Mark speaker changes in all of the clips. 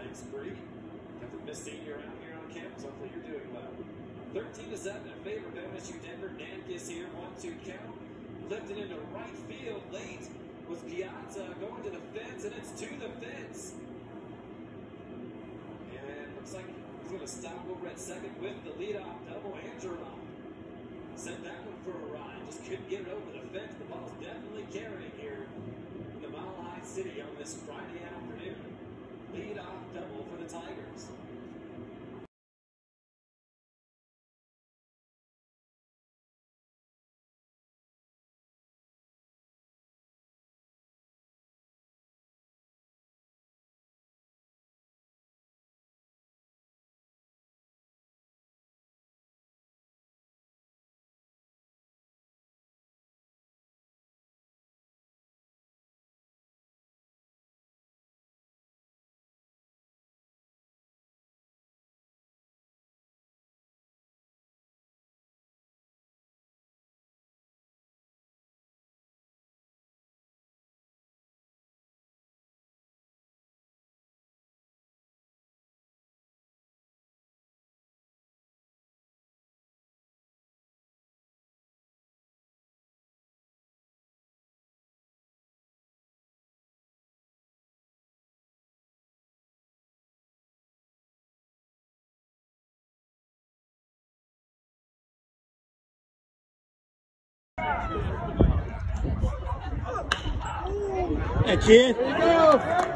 Speaker 1: scoring spree. Got the best senior out here on campus. Hopefully you're doing well. 13-7 in favor of MSU Denver. Nankus here, 1-2 count. Lifted into right field late was Piazza going to the fence, and it's to the fence. And looks like he's going to stop over at second with the leadoff double. Angeron sent that one for a ride. Just couldn't get it over the fence. The ball's definitely carrying here in the Mile High City on this Friday afternoon. Leadoff double for the Tigers.
Speaker 2: Hey, kid.
Speaker 3: There you go.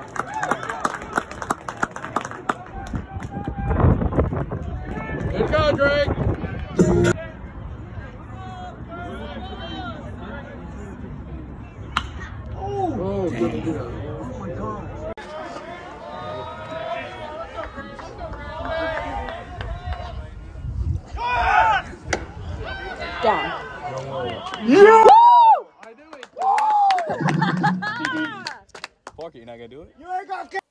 Speaker 3: Good go, Drake. Oh, good. Oh my God.
Speaker 2: Gone.
Speaker 3: Yeah! I knew it.
Speaker 2: Parker, you're not gonna do it?
Speaker 3: You ain't gonna